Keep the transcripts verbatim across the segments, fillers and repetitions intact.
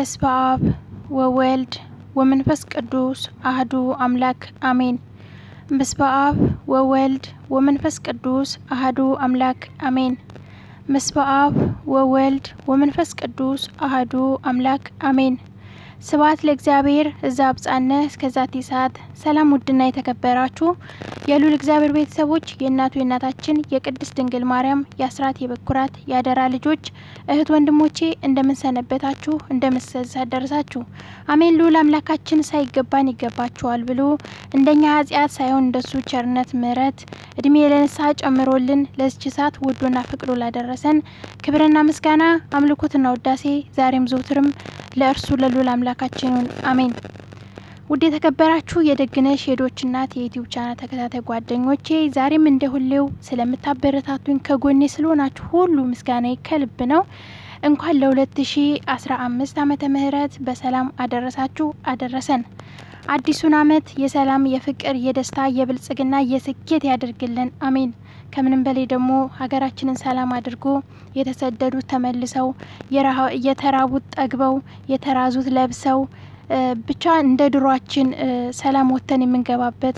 በስመ አብ ወወልድ ወመንፈስ ቅዱስ አሐዱ አምላክ አሜን። በስመ አብ ወወልድ ወመንፈስ ቅዱስ አሐዱ አምላክ አሜን። በስመ አብ ወወልድ ወመንፈስ ቅዱስ አሐዱ አምላክ አሜን። ስብሐት ለእግዚአብሔር ዘአብጽሐነ እስከዛቲ ሰዓት። ሰላም ውድና የተከበራችሁ የሉል እግዚአብሔር ቤተሰቦች የእናቱ የእናታችን የቅድስት ድንግል ማርያም የአስራት የበኩራት ያደራ ልጆች እህት ወንድሞቼ እንደምን ሰነበታችሁ? እንደምን ደረሳችሁ? አሜን። ሉል አምላካችን ሳይገባን ይገባችኋል ብሎ እንደኛ ኃጢአት ሳይሆን እንደሱ ቸርነት ምሕረት እድሜ ለንስሐ ጨምሮልን ለዚች ሰዓት ወዶና ፈቅዶ ላደረሰን ክብርና ምስጋና አምልኮትና ውዳሴ ዛሬም ዘውትርም ለእርሱ ለሉል አምላካችን አሜን። ውድ የተከበራችሁ የደግነሽ ሄዶች እናት የዩቲዩብ ቻናል ተከታታይ ጓደኞቼ ዛሬም እንደሁሌው ስለምታበረታቱኝ ከጎኔ ስለሆናችሁ ሁሉ ምስጋናዬ ከልብ ነው። እንኳን ለ2015 ዓመተ ምህረት በሰላም አደረሳችሁ አደረሰን። አዲሱን አመት የሰላም የፍቅር የደስታ የብልጽግና የስኬት ያድርግልን አሜን። ከምንም በላይ ደግሞ ሀገራችንን ሰላም አድርጎ የተሰደዱት ተመልሰው የተራቡት ጠግበው የተራዙት ለብሰው ብቻ እንደ ድሯችን ሰላም ወተን የምንገባበት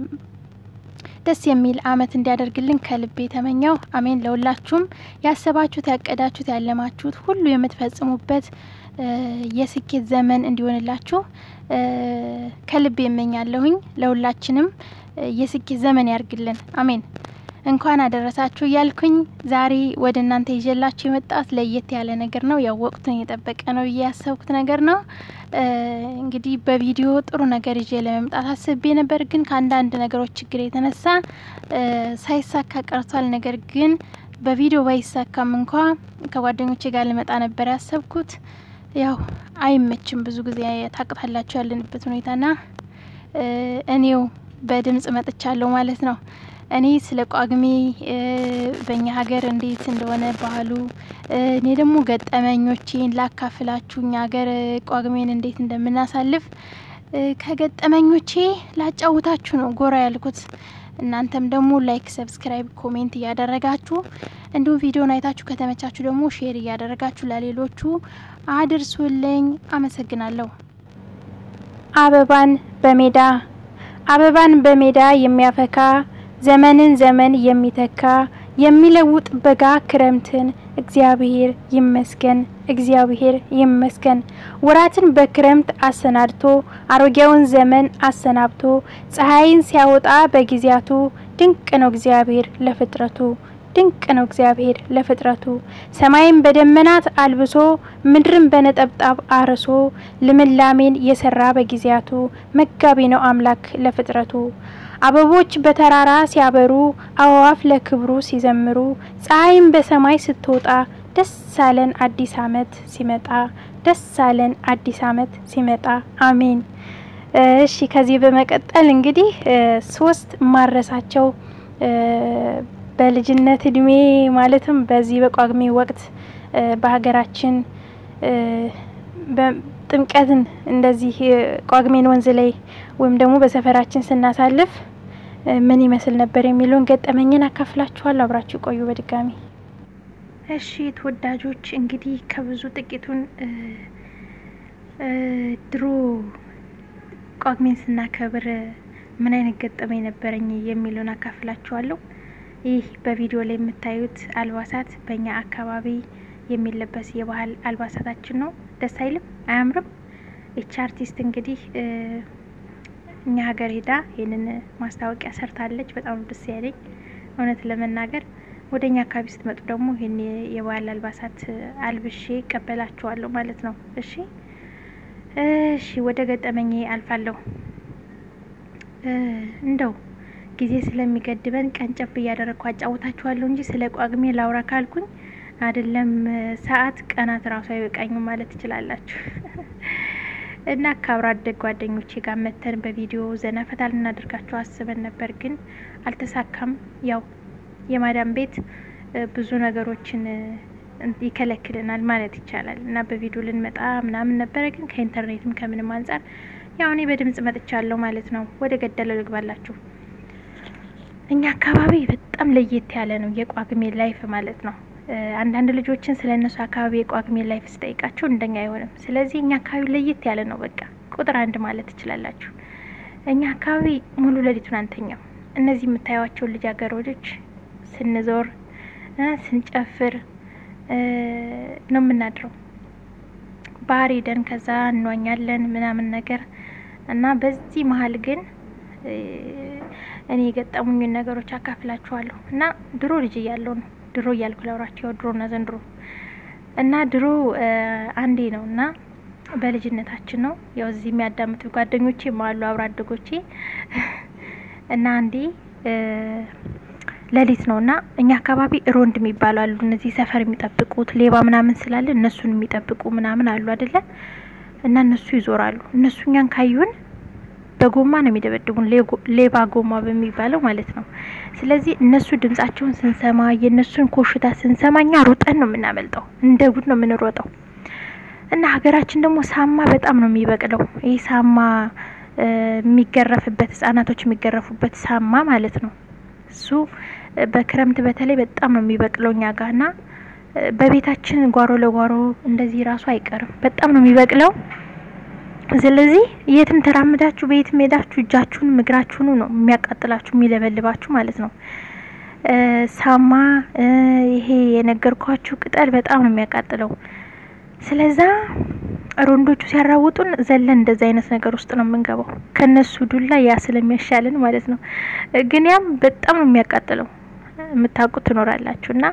ደስ የሚል አመት እንዲያደርግልን ከልቤ ተመኘው አሜን። ለሁላችሁም ያሰባችሁት ያቀዳችሁት ያለማችሁት ሁሉ የምትፈጽሙበት የስኬት ዘመን እንዲሆንላችሁ ከልቤ እመኛለሁኝ። ለሁላችንም የስኬት ዘመን ያርግልን አሜን። እንኳን አደረሳችሁ ያልኩኝ ዛሬ ወደ እናንተ ይዤላችሁ የመጣሁት ለየት ያለ ነገር ነው። ያው ወቅቱን የጠበቀ ነው ያሰብኩት ነገር ነው። እንግዲህ በቪዲዮ ጥሩ ነገር ይዤ ለመምጣት አስቤ ነበር፣ ግን ከአንዳንድ ነገሮች ችግር የተነሳ ሳይሳካ ቀርቷል። ነገር ግን በቪዲዮ ባይሳካም እንኳን ከጓደኞቼ ጋር ልመጣ ነበር ያሰብኩት። ያው አይመችም ብዙ ጊዜ ታቅታላችሁ ያለንበት ሁኔታና እኔው በድምጽ መጥቻለሁ ማለት ነው። እኔ ስለ ቋግሜ በእኛ ሀገር እንዴት እንደሆነ ባህሉ እኔ ደግሞ ገጠመኞቼን ላካፍላችሁ እኛ ሀገር ቋግሜን እንዴት እንደምናሳልፍ ከገጠመኞቼ ላጫውታችሁ ነው ጎራ ያልኩት። እናንተም ደግሞ ላይክ ሰብስክራይብ ኮሜንት ያደረጋችሁ እንዲሁም ቪዲዮን አይታችሁ ከተመቻችሁ ደግሞ ሼር ያደረጋችሁ ለሌሎቹ አድርሱልኝ። አመሰግናለሁ። አበባን በሜዳ አበባን በሜዳ የሚያፈካ ዘመንን ዘመን የሚተካ የሚለውጥ በጋ ክረምትን እግዚአብሔር ይመስገን እግዚአብሔር ይመስገን። ወራትን በክረምት አሰናድቶ አሮጌውን ዘመን አሰናብቶ ፀሐይን ሲያወጣ በጊዜያቱ ድንቅ ነው እግዚአብሔር ለፍጥረቱ ድንቅ ነው እግዚአብሔር ለፍጥረቱ። ሰማይን በደመናት አልብሶ ምድርን በነጠብጣብ አርሶ ልምላሜን የሰራ በጊዜያቱ መጋቢ ነው አምላክ ለፍጥረቱ። አበቦች በተራራ ሲያበሩ አዋፍ ለክብሩ ሲዘምሩ ፀሐይን በሰማይ ስትወጣ ደስ አለን አዲስ አመት ሲመጣ ደስ አለን አዲስ አመት ሲመጣ አሜን። እሺ ከዚህ በመቀጠል እንግዲህ ሶስት ማረሳቸው በልጅነት እድሜ ማለትም በዚህ በቋግሜ ወቅት በሀገራችን በጥምቀትን እንደዚህ ቋግሜን ወንዝ ላይ ወይም ደግሞ በሰፈራችን ስናሳልፍ ምን ይመስል ነበር የሚሉን ገጠመኝን አካፍላችኋለሁ። አብራችሁ ቆዩ በድጋሚ። እሺ ተወዳጆች እንግዲህ ከብዙ ጥቂቱን ድሮ ቋግሜን ስናከብር ምን አይነት ገጠመኝ ነበረኝ የሚሉን አካፍላችኋለሁ። ይህ በቪዲዮ ላይ የምታዩት አልባሳት በእኛ አካባቢ የሚለበስ የባህል አልባሳታችን ነው። ደስ አይልም? አያምርም? እቺ አርቲስት እንግዲህ እኛ ሀገር ሄዳ ይሄንን ማስታወቂያ ሰርታለች። በጣም ደስ ያለኝ እውነት ለመናገር ወደኛ አካባቢ ስትመጡ ደግሞ ይሄን የባህል አልባሳት አልብሼ ቀበላችኋለሁ ማለት ነው። እሺ እሺ ወደ ገጠመኝ አልፋለሁ። እንደው ጊዜ ስለሚገድበን ቀንጨብ ያደረኩ አጫውታችኋለሁ እንጂ ስለ ቋግሜ ላውራ ካልኩኝ አይደለም ሰዓት ቀናት ራሱ አይበቃኝም ማለት ትችላላችሁ። እና ካብራ አደግ ጓደኞቼ ጋር መተን በቪዲዮ ዘናፈታ ልናደርጋችሁ አስበን ነበር፣ ግን አልተሳካም። ያው የማዳም ቤት ብዙ ነገሮችን ይከለክልናል ማለት ይቻላል እና በቪዲዮ ልንመጣ ምናምን ነበር፣ ግን ከኢንተርኔትም ከምንም አንፃር ያው እኔ በድምጽ መጥቻለሁ ማለት ነው። ወደ ገደለው ልግባላችሁ። እኛ አካባቢ በጣም ለየት ያለ ነው የቋግሜ ላይፍ ማለት ነው። አንዳንድ ልጆችን ስለነሱ አካባቢ የቋግሜ ላይፍ ስጠይቃቸው እንደኛ አይሆንም። ስለዚህ እኛ አካባቢ ለየት ያለ ነው። በቃ ቁጥር አንድ ማለት ትችላላችሁ። እኛ አካባቢ ሙሉ ሌሊቱን አንተኛም። እነዚህ የምታዩዋቸው ልጃገረዶች ስንዞር ስንጨፍር ነው የምናድረው። ባህር ሄደን ከዛ እንዋኛለን ምናምን ነገር እና በዚህ መሀል ግን እኔ የገጠሙኝን ነገሮች አካፍላችኋለሁ። እና ድሮ ልጅ እያለሁ ነው ድሮ እያልኩ ላውራችሁ ያው ድሮና ዘንድሮ እና ድሮ አንዴ ነው እና በልጅነታችን ነው ያው እዚህ የሚያዳምጡ ጓደኞቼ ማሉ አብራ አደጎቼ እና አንዴ ሌሊት ነውና እኛ አካባቢ ሮንድ የሚባሉ አሉ። እነዚህ ሰፈር የሚጠብቁት ሌባ ምናምን ስላለ እነሱን የሚጠብቁ ምናምን አሉ አይደለ? እና እነሱ ይዞራሉ። እነሱ እኛን ካዩን በጎማ ነው የሚደበድቡን፣ ሌባ ጎማ በሚባለው ማለት ነው። ስለዚህ እነሱ ድምጻቸውን ስንሰማ የነሱን ኮሽታ ስንሰማኛ ሩጠን ነው የምናመልጠው፣ እንደ ጉድ ነው የምንሮጠው። እና ሀገራችን ደግሞ ሳማ በጣም ነው የሚበቅለው። ይሄ ሳማ የሚገረፍበት ህጻናቶች የሚገረፉበት ሳማ ማለት ነው። እሱ በክረምት በተለይ በጣም ነው የሚበቅለው እኛ ጋርና በቤታችን ጓሮ ለጓሮ እንደዚህ ራሱ አይቀርም፣ በጣም ነው የሚበቅለው። ስለዚህ የትም ተራምዳችሁ በየትም ሄዳችሁ እጃችሁን እግራችሁን ነው የሚያቃጥላችሁ የሚለበልባችሁ ማለት ነው። ሳማ ይሄ የነገርኳችሁ ቅጠል በጣም ነው የሚያቃጥለው። ስለዚህ ሮንዶቹ ሲያራውጡን ዘለን እንደዛ አይነት ነገር ውስጥ ነው የምንገባው ከነሱ ዱላ ያ ስለሚያሻልን ማለት ነው። ግን ያም በጣም ነው የሚያቃጥለው የምታውቁት ትኖራላችሁና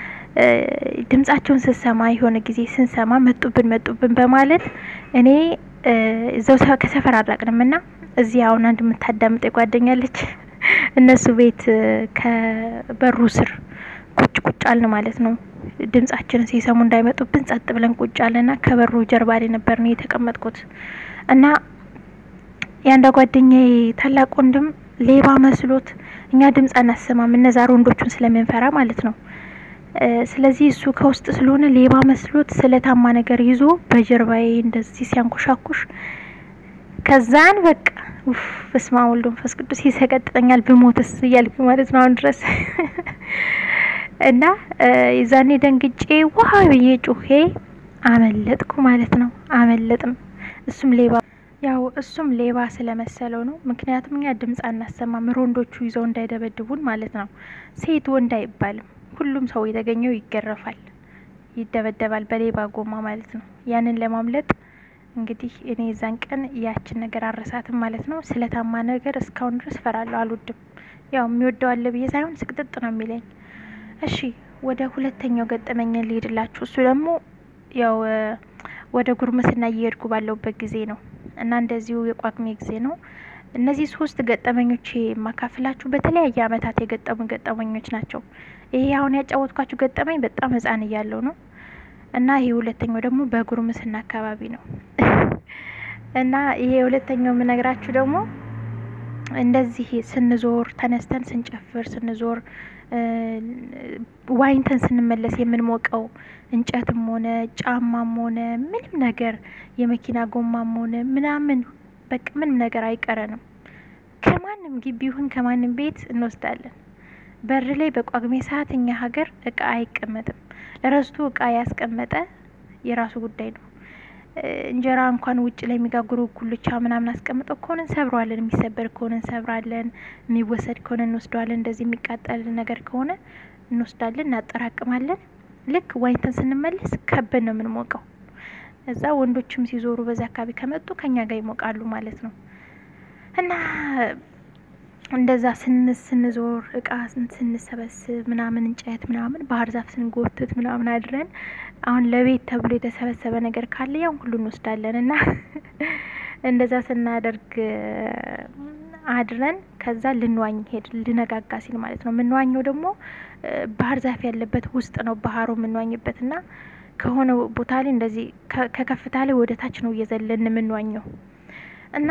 ድምጻቸውን ስንሰማ የሆነ ጊዜ ስንሰማ መጡብን መጡብን በማለት እኔ እዛው ከሰፈር አራቅንምና እዚህ አሁን አንድ የምታዳምጥ ጓደኛለች እነሱ ቤት ከበሩ ስር ቁጭ ቁጭ አልን ማለት ነው። ድምጻችንን ሲሰሙ እንዳይመጡብን ጸጥ ብለን ቁጭ አለና ከበሩ ጀርባ ላይ ነበር ነው የተቀመጥኩት። እና ያንዳ ጓደኛዬ ታላቅ ወንድም ሌባ መስሎት እኛ ድምጽ አናሰማም እነዛ ሮንዶቹን ስለምንፈራ ማለት ነው። ስለዚህ እሱ ከውስጥ ስለሆነ ሌባ መስሎት ስለታማ ነገር ይዞ በጀርባዬ እንደዚህ ሲያንኮሻኩሽ ከዛን በቃ ኡፍ በስመ አብ ወወልድ ወመንፈስ ቅዱስ ይሰቀጥጠኛል ብሞትስ እያልኩ ማለት ነው አሁን ድረስ። እና የዛኔ ደንግጬ ዋው ብዬ ጮሄ አመለጥኩ ማለት ነው። አመለጥም እሱም ሌባ ያው እሱም ሌባ ስለመሰለው ነው። ምክንያቱም እኛ ድምጽ አናሰማም ሮንዶቹ ይዘው እንዳይደበድቡን ማለት ነው። ሴት ወንድ አይባልም፣ ሁሉም ሰው የተገኘው ይገረፋል፣ ይደበደባል በሌባ ጎማ ማለት ነው። ያንን ለማምለጥ እንግዲህ እኔ ዛን ቀን ያችን ነገር አረሳትም ማለት ነው። ስለታማ ነገር እስካሁን ድረስ ፈራለሁ፣ አልወድም። ያው የሚወደው አለ ብዬ ሳይሆን ስቅጥጥ ነው የሚለኝ። እሺ ወደ ሁለተኛው ገጠመኝ ልሄድላችሁ። እሱ ደግሞ ያው ወደ ጉርምስና እየሄድኩ ባለውበት ጊዜ ነው እና እንደዚሁ የቋግሜ ጊዜ ነው። እነዚህ ሶስት ገጠመኞች ማካፈላችሁ በተለያየ አመታት የገጠሙ ገጠመኞች ናቸው። ይሄ አሁን ያጫወትኳችሁ ገጠመኝ በጣም ህፃን እያለሁ ነው እና ይሄ ሁለተኛው ደግሞ በጉርምስና አካባቢ ነው። እና ይሄ ሁለተኛው የምነግራችሁ ደግሞ እንደዚህ ስንዞር ተነስተን ስንጨፍር ስንዞር ዋይንተን ስንመለስ የምንሞቀው እንጨትም ሆነ ጫማም ሆነ ምንም ነገር የመኪና ጎማም ሆነ ምናምን በቃ ምንም ነገር አይቀረንም። ከማንም ግቢ ይሁን ከማንም ቤት እንወስዳለን። በር ላይ በቋግሜ ሰዓት እኛ ሀገር እቃ አይቀመጥም። ረስቶ እቃ ያስቀመጠ የራሱ ጉዳይ ነው። እንጀራ እንኳን ውጭ ላይ የሚጋግሩ ኩልቻ ምናምን አስቀምጠው ከሆነ እንሰብራለን፣ የሚሰበር ከሆነ እንሰብራለን፣ የሚወሰድ ከሆነ እንወስዳለን። እንደዚህ የሚቃጠል ነገር ከሆነ እንወስዳለን፣ እናጠራቅማለን። ልክ ዋይንተን ስንመለስ ከበን ነው የምንሞቀው። እዛ ወንዶችም ሲዞሩ በዛ አካባቢ ከመጡ ከኛ ጋር ይሞቃሉ ማለት ነው። እና እንደዛ ስንዞር እቃ ስንሰበስብ ምናምን እንጨት ምናምን ባህር ዛፍ ስንጎትት ምናምን አድረን አሁን ለቤት ተብሎ የተሰበሰበ ነገር ካለ ያው ሁሉ እንወስዳለን። እና እንደዛ ስናደርግ አድረን ከዛ ልንዋኝ ሄድ ልነጋጋ ሲል ማለት ነው። ምንዋኘው ደግሞ ባህር ዛፍ ያለበት ውስጥ ነው ባህሩ ምንዋኝበትና ከሆነ ቦታ ላይ እንደዚህ ከከፍታ ላይ ወደ ታች ነው እየዘለን ምንዋኘው። እና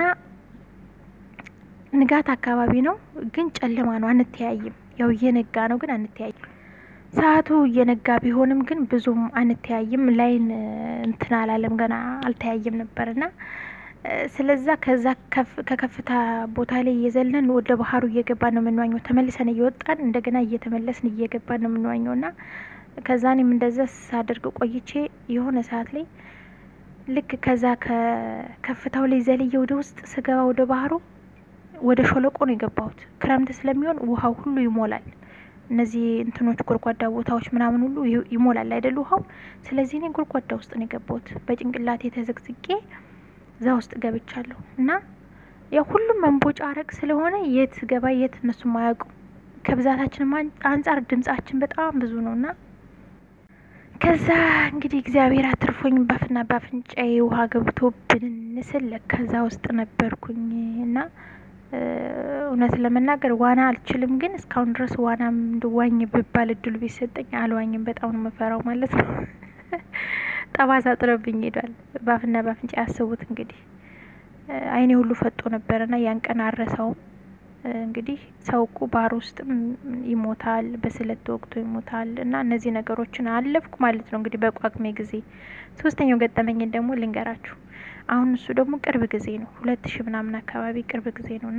ንጋት አካባቢ ነው ግን ጨለማ ነው፣ አንተያይም። ያው እየነጋ ነው ግን አንተያይም። ሰዓቱ እየነጋ ቢሆንም ግን ብዙም አንተያይም። ላይን እንትና አላለም ገና አልተያየም ነበርና ስለዛ ከዛ ከከፍታ ቦታ ላይ እየዘለን ወደ ባህሩ እየገባን ነው ምንዋኘው። ተመልሰን እየወጣን እንደገና እየተመለስን እየገባን ነው ምንዋኘውና ከዛኔም እንደዛ ሳደርግ ቆይቼ የሆነ ሰዓት ላይ ልክ ከዛ ከከፍታው ላይ ዘልዬ ወደ ውስጥ ስገባ ወደ ባህሩ ወደ ሾለቆ ነው የገባሁት። ክረምት ስለሚሆን ውሃው ሁሉ ይሞላል። እነዚህ እንትኖች ጎርጓዳ ቦታዎች ምናምን ሁሉ ይሞላል አይደል ውሃው። ስለዚህ እኔ ጎርጓዳ ውስጥ ነው የገባሁት። በጭንቅላቴ ተዘግዝቄ እዛ ውስጥ ገብቻለሁ እና ያው ሁሉም መንቦጫ አረቅ ስለሆነ የት ገባ የት እነሱ ማያውቁ ከብዛታችን አንፃር ድምጻችን በጣም ብዙ ነውና ከዛ እንግዲህ እግዚአብሔር አትርፎኝ ባፍና ባፍንጫዬ ውሃ ገብቶ ብንስል ከዛ ውስጥ ነበርኩኝ እና እውነት ለመናገር ዋና አልችልም። ግን እስካሁን ድረስ ዋናም እንደዋኝ ብባል እድሉ ቢሰጠኝ አልዋኝም። በጣም ነው የምፈራው ማለት ነው። ጠባሳ ጥሎብኝ ሄዷል። ባፍና ባፍንጫ ያስቡት እንግዲህ አይኔ ሁሉ ፈጦ ነበርና ያን ቀን አረሳውም። እንግዲህ ሰውቁ ባህር ውስጥ ይሞታል፣ በስለት ወቅቱ ይሞታል እና እነዚህ ነገሮችን አለፍኩ ማለት ነው። እንግዲህ በቋቅሜ ጊዜ ሶስተኛው ገጠመኝ ደግሞ ልንገራችሁ። አሁን እሱ ደግሞ ቅርብ ጊዜ ነው፣ ሁለት ሺህ ምናምን አካባቢ ቅርብ ጊዜ ነውና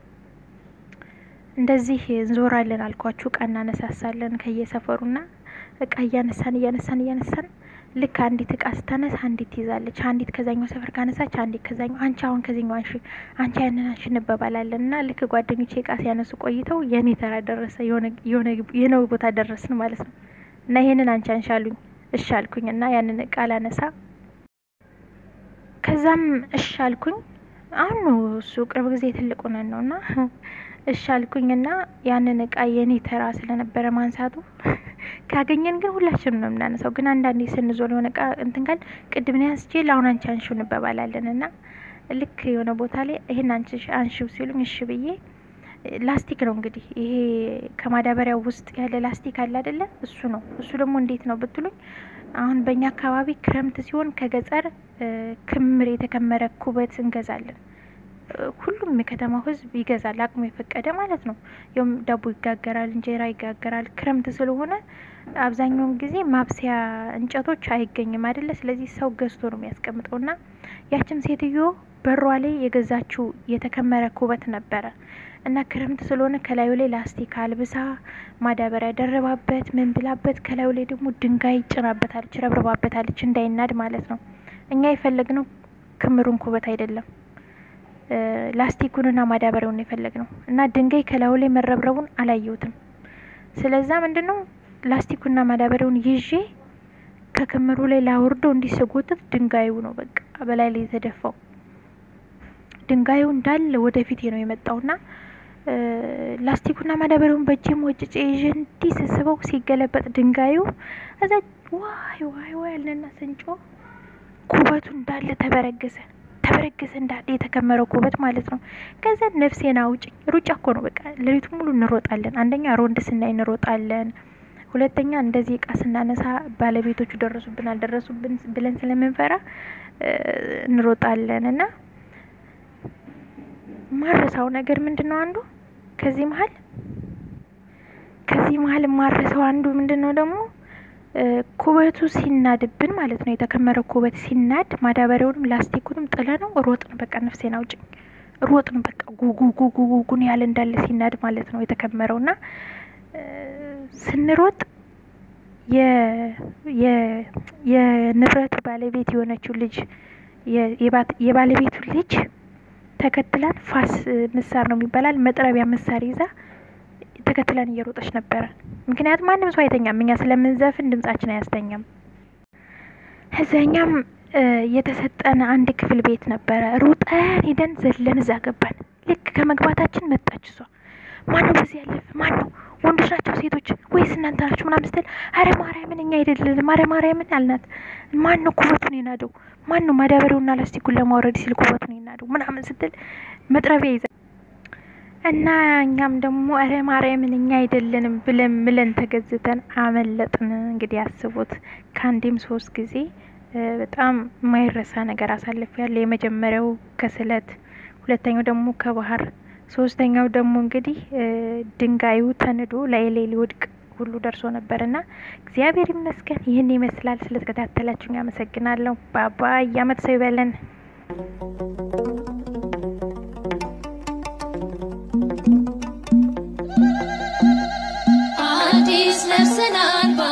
እንደዚህ እንዞራለን አልኳችሁ። እቃ እናነሳሳለን ከየሰፈሩና እቃ እያነሳን እያነሳን እያነሳን ልክ አንዲት እቃ ስተነሳ አንዲት ትይዛለች፣ አንዲት ከዛኛው ሰፈር ካነሳች አንዲት ከዛኛው አንቺ አሁን ከዚህኛው አንቺ አንቺ ያንን አንቺ እንበባላለንና ልክ ጓደኞቼ እቃ ሲያነሱ ቆይተው የኔ ተራ ደረሰ። የሆነ የሆነ የነው ቦታ ደረስን ማለት ነው። እና ይሄንን አንቺ አንሻሉኝ እሺ አልኩኝና ያንን እቃ ላነሳ ከዛም እሺ አልኩኝ። አሁን እሱ ቅርብ ጊዜ ትልቁ ነውና እሺ አልኩኝና ያንን እቃ የኔ ተራ ስለነበረ ማንሳቱ ካገኘን ግን ሁላችንም ነው የምናነሳው። ግን አንዳንዴ ስንዞር የሆነ እቃ እንትን ካል ቅድም ነው ያስቼ ለአሁን አንቺ አንሺው እንበባላለንና ልክ የሆነ ቦታ ላይ ይሄን አንቺ አንሺው ሲሉኝ እሺ ብዬ ላስቲክ ነው እንግዲህ ይሄ ከማዳበሪያው ውስጥ ያለ ላስቲክ አለ አይደለ? እሱ ነው። እሱ ደግሞ እንዴት ነው ብትሉኝ አሁን በእኛ አካባቢ ክረምት ሲሆን ከገጠር ክምር የተከመረ ኩበት እንገዛለን። ሁሉም የከተማው ህዝብ ይገዛል፣ አቅሙ የፈቀደ ማለት ነው። ያውም ዳቦ ይጋገራል፣ እንጀራ ይጋገራል። ክረምት ስለሆነ አብዛኛውን ጊዜ ማብሰያ እንጨቶች አይገኝም አይደለ? ስለዚህ ሰው ገዝቶ ነው የሚያስቀምጠውና ያችም ሴትዮ በሯ ላይ የገዛችው የተከመረ ኩበት ነበረ እና ክረምት ስለሆነ ከላዩ ላይ ላስቲክ አልብሳ ማዳበሪያ ደረባበት ምን ብላበት ከላዩ ላይ ደግሞ ድንጋይ ጭናበታለች፣ ረብረባበታለች እንዳይናድ ማለት ነው። እኛ የፈለግነው ክምሩን ኩበት አይደለም፣ ላስቲኩንና ማዳበሪያውን የፈለግነው እና ድንጋይ ከላዩ ላይ መረብረቡን አላየሁትም። ስለዛ ምንድነው ላስቲኩና ማዳበሪያውን ይዤ ከክምሩ ላይ ላወርደው እንዲሰጎትት ድንጋዩ ነው በቃ በላይ ላይ የተደፋው። ድንጋዩ እንዳለ ወደፊት ነው የመጣውና ላስቲኩና ማዳበሪያውን በእጄም ወጭጬ ይዤ እንዲስስበው ሲገለበጥ ድንጋዩ አዛ ዋይ ዋይ ዋይ አለና ሰንጮ ኩበቱ እንዳለ ተበረገዘ ተበረገዘ እንዳለ የተከመረው ኩበት ማለት ነው። ከዛ ነፍሴና አውጪ ሩጫ እኮ ነው በቃ ለሊቱን ሙሉ እንሮጣለን። አንደኛ ሮንድ ስናይ እንሮጣለን፣ ሁለተኛ እንደዚህ እቃ ስናነሳ ባለቤቶቹ ደረሱብን አልደረሱብን ብለን ስለምንፈራ እንሮጣለንና ማረሳው ነገር ምንድነው አንዱ ከዚህ መሃል ከዚህ መሃል ማረሳው አንዱ ምንድነው ደግሞ ኩበቱ ሲናድብን ማለት ነው። የተከመረው ኩበት ሲናድ ማዳበሪያውንም ላስቲኩንም ጥለነው ሮጥን። በቃ ነፍሴን አውጭኝ ሮጥን። በቃ ጉጉ ጉጉ ጉጉን ያለ እንዳለ ሲናድ ማለት ነው የተከመረውና ስንሮጥ የ የ የንብረቱ ባለቤት የሆነችው ልጅ የባለቤቱ ልጅ ተከትላን ፋስ ምሳር ነው የሚባላል መጥረቢያ ምሳር ይዛ ተከትላን እየሮጠች ነበር። ምክንያቱም ማንም ሰው አይተኛም፣ እኛ ስለምንዘፍን ድምጻችን አያስተኛም። እዛኛም የተሰጠን አንድ ክፍል ቤት ነበር። ሩጠን ሄደን ዘለን እዛ ገባን። ልክ ከመግባታችን መጣች እሷ። ማነው በዚህ ያለፈ? ማነው? ወንዶች ናቸው ሴቶች ወይስ እናንተ ናችሁ? ምናምን ስትል አረ ማርያምን እኛ አይደለም አረ ማርያምን አልናት። ማነው ኩበቱን የናደው? ማነው ማዳበሪያውና ላስቲኩን ለማውረድ ሲል ኩበቱን የናደው ምናምን ስትል መጥረቢያ ይዛ እና እኛም ደግሞ አረ ማርያምን እኛ አይደለንም ብለን ምለን ተገዝተን አመለጥን። እንግዲህ አስቡት ከአንዴም ሶስት ጊዜ በጣም ማይረሳ ነገር አሳልፌያለሁ። የመጀመሪያው ከስለት፣ ሁለተኛው ደግሞ ከባህር፣ ሶስተኛው ደግሞ እንግዲህ ድንጋዩ ተንዶ ላይ ላይ ሊወድቅ ሁሉ ደርሶ ነበርና እግዚአብሔር ይመስገን ይሄን ይመስላል። ስለተከታተላችሁኝ አመሰግናለሁ። ባባ ያመት ሰው ይበለን። አዲስ ነፍስናን